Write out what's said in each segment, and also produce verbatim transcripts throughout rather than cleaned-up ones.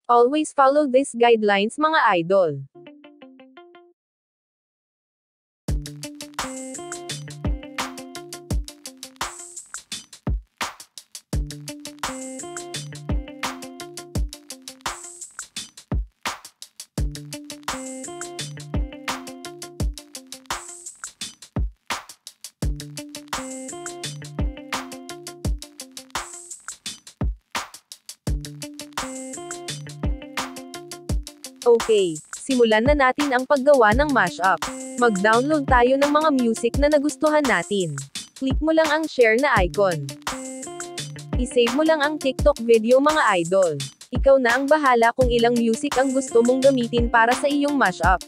Always follow these guidelines mga idol. Okay, simulan na natin ang paggawa ng mashup. Mag-download tayo ng mga music na nagustuhan natin. Click mo lang ang share na icon. I-save mo lang ang TikTok video mga idol. Ikaw na ang bahala kung ilang music ang gusto mong gamitin para sa iyong mashup.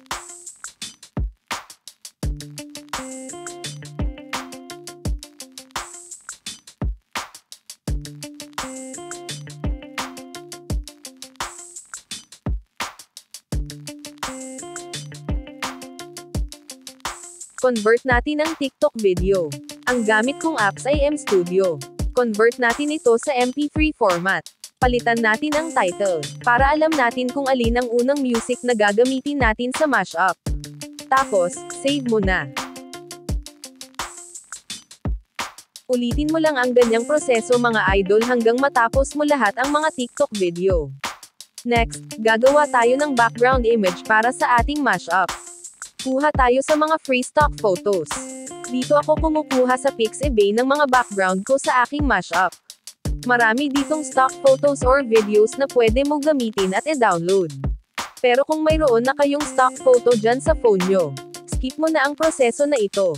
Convert natin ang TikTok video. Ang gamit kong apps ay M-Studio. Convert natin ito sa M P three format. Palitan natin ang title, para alam natin kung alin ang unang music na gagamitin natin sa mashup. Tapos, save mo na. Ulitin mo lang ang ganyang proseso mga idol hanggang matapos mo lahat ang mga TikTok video. Next, gagawa tayo ng background image para sa ating mashup. Kuha tayo sa mga free stock photos. Dito ako kumukuha sa Pixabay ng mga background ko sa aking mashup. Marami ditong stock photos or videos na pwede mo gamitin at i-download. Pero kung mayroon na kayong stock photo dyan sa phone nyo, skip mo na ang proseso na ito.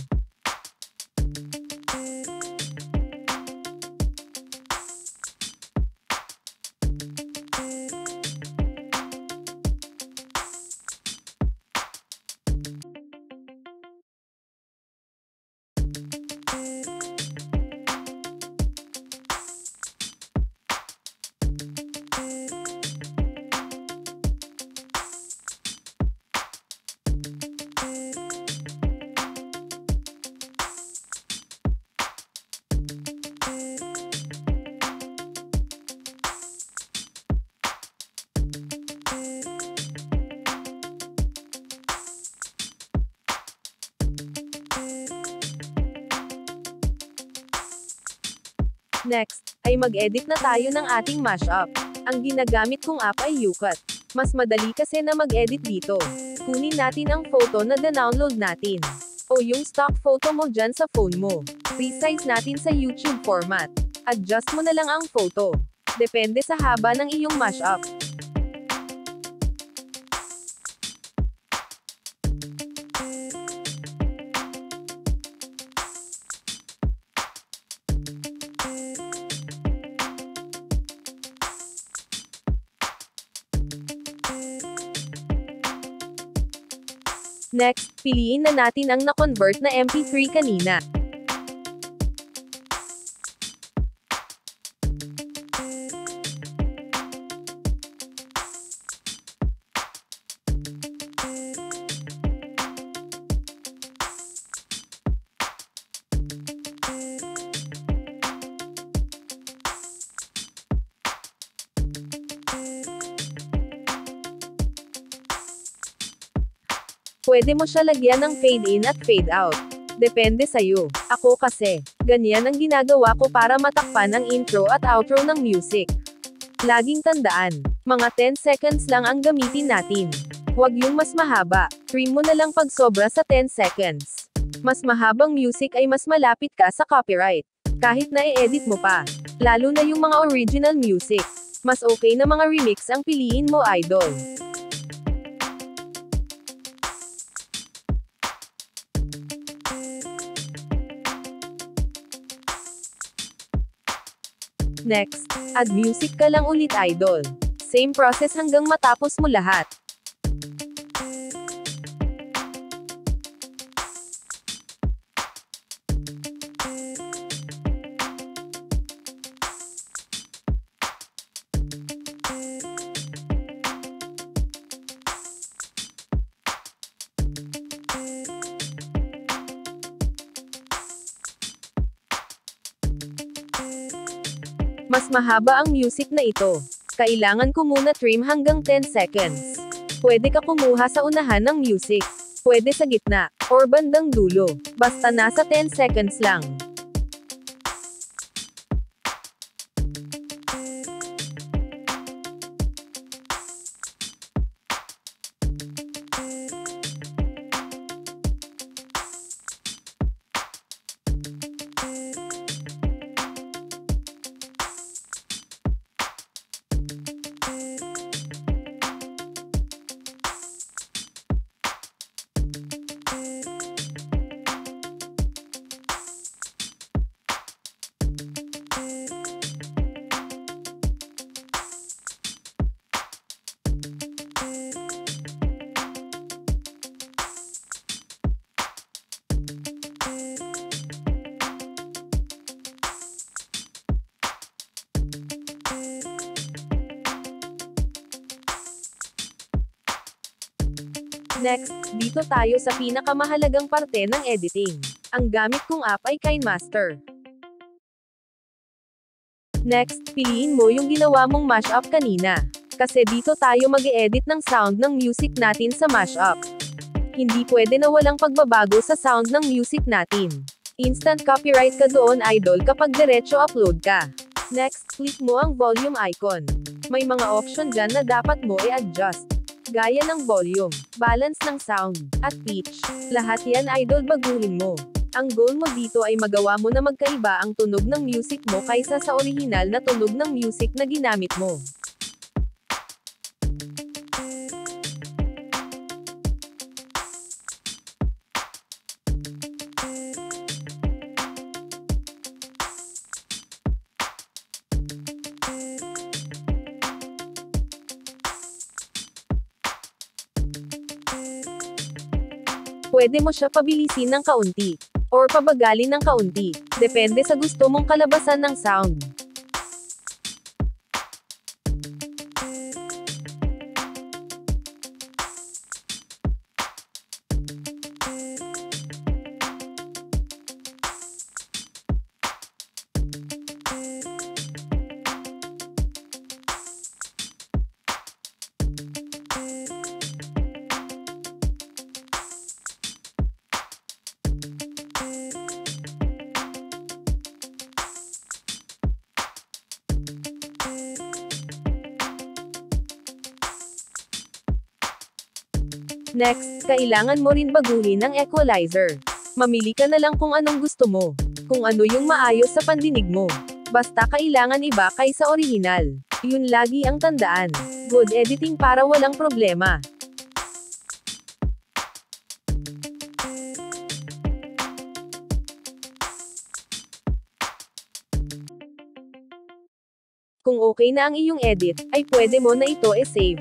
Next, ay mag-edit na tayo ng ating mashup. Ang ginagamit kong app ay YouCut. Mas madali kasi na mag-edit dito. Kunin natin ang photo na da-download natin. O yung stock photo mo dyan sa phone mo. Resize natin sa YouTube format. Adjust mo na lang ang photo. Depende sa haba ng iyong mashup. Next, piliin na natin ang na-convert na M P three kanina. Pwede mo siya lagyan ng fade in at fade out. Depende sa'yo. Ako kasi, ganyan ang ginagawa ko para matakpan ang intro at outro ng music. Laging tandaan, mga ten seconds lang ang gamitin natin. Huwag yung mas mahaba. Trim mo na lang pag sobra sa ten seconds. Mas mahabang music ay mas malapit ka sa copyright. Kahit na i-edit mo pa. Lalo na yung mga original music. Mas okay na mga remix ang piliin mo idol. Next, add music ka lang ulit idol. Same process hanggang matapos mo lahat. Mas mahaba ang music na ito. kailangan ko muna trim hanggang ten seconds. Pwede ka kumuha sa unahan ng music. Pwede sa gitna, or bandang dulo. Basta nasa ten seconds lang. Next, dito tayo sa pinakamahalagang parte ng editing. Ang gamit kong app ay KineMaster. Next, piliin mo yung ginawa mong mashup kanina. Kasi dito tayo mag-e-edit ng sound ng music natin sa mashup. Hindi pwede na walang pagbabago sa sound ng music natin. Instant copyright ka doon idol kapag diretso upload ka. Next, click mo ang volume icon. May mga option dyan na dapat mo i-adjust. Gaya ng volume, balance ng sound, at pitch. Lahat yan idol baguhin mo. Ang goal mo dito ay magawa mo na magkaiba ang tunog ng music mo kaysa sa orihinal na tunog ng music na ginamit mo. Pwede mo siya pabilisin ng kaunti, or pabagalin ng kaunti, depende sa gusto mong kalabasan ng sound. Next, kailangan mo rin baguhin ang equalizer. Mamili ka na lang kung anong gusto mo. Kung ano yung maayos sa pandinig mo. Basta kailangan iba kaysa orihinal. Yun lagi ang tandaan. Good editing para walang problema. Kung okay na ang iyong edit, ay pwede mo na ito e-save.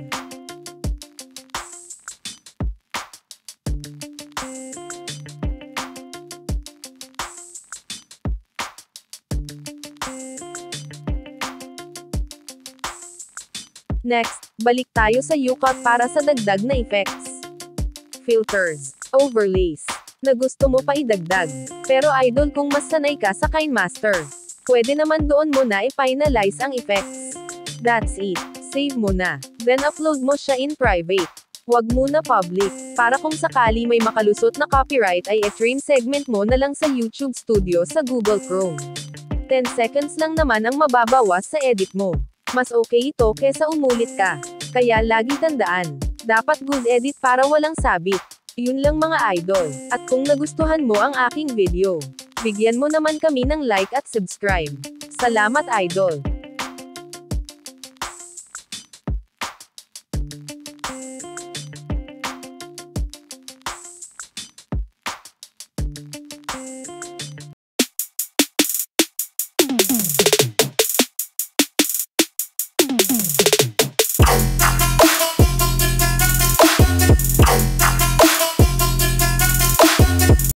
Next, balik tayo sa YouCut para sa dagdag na effects. Filters, overlays, na gusto mo pa idagdag. Pero idol kung mas sanay ka sa KineMaster, pwede naman doon mo na i-finalize ang effects. That's it. Save mo na. Then upload mo siya in private. Huwag muna public. Para kung sakali may makalusot na copyright ay i-trim segment mo na lang sa YouTube Studio sa Google Chrome. ten seconds lang naman ang mababawas sa edit mo. Mas okay ito kesa umulit ka. Kaya lagi tandaan, dapat good edit para walang sabit. Yun lang mga idol. At kung nagustuhan mo ang aking video, bigyan mo naman kami ng like at subscribe. Salamat idol!